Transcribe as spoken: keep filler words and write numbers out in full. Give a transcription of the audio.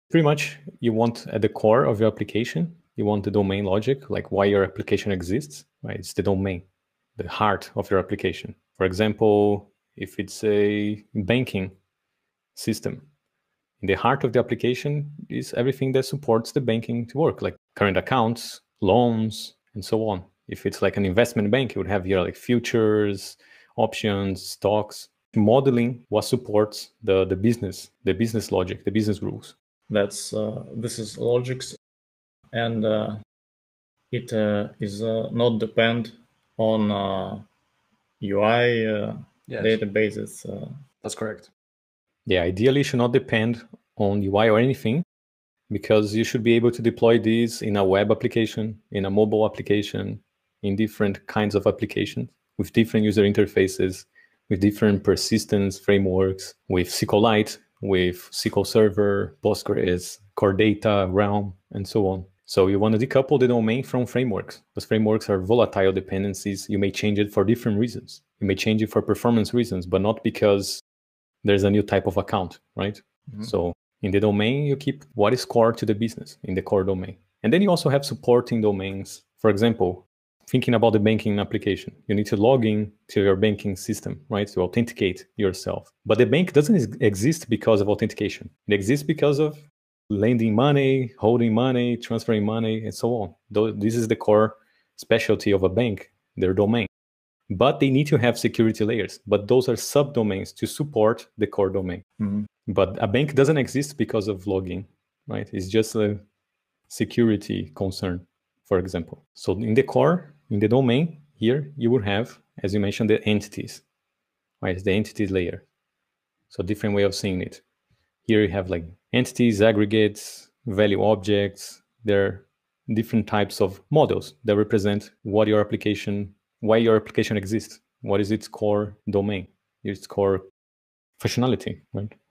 Pretty much, you want at the core of your application, you want the domain logic, like why your application exists, right? It's the domain, the heart of your application. For example, if it's a banking system, in the heart of the application is everything that supports the banking to work, like current accounts, loans, and so on. If it's like an investment bank, you would have here like futures, options, stocks, modeling what supports the, the business, the business logic, the business rules. That's uh, this is logics, and uh, it uh, is uh, not depend on uh, U I uh, Yes. databases. Uh, That's correct. Yeah, ideally, it should not depend on U I or anything, because you should be able to deploy these in a web application, in a mobile application, in different kinds of applications with different user interfaces, with different persistence frameworks, with SQLite, with S Q L Server, Postgres, Core Data, Realm, and so on. So you want to decouple the domain from frameworks. Those frameworks are volatile dependencies. You may change it for different reasons. You may change it for performance reasons, but not because there's a new type of account, right? Mm-hmm. So in the domain, you keep what is core to the business in the core domain. And then you also have supporting domains. For example, thinking about the banking application, you need to log in to your banking system, right? To authenticate yourself. But the bank doesn't exist because of authentication. It exists because of lending money, holding money, transferring money, and so on. This is the core specialty of a bank, their domain. But they need to have security layers. But those are subdomains to support the core domain. mm-hmm. But a bank doesn't exist because of logging, right? It's just a security concern, for example. So in the core, in the domain, here you would have, as you mentioned, the entities, right? It's the entity layer. So different way of seeing it. Here you have like entities, aggregates, value objects. There are different types of models that represent what your application, why your application exists. What is its core domain, its core functionality, right?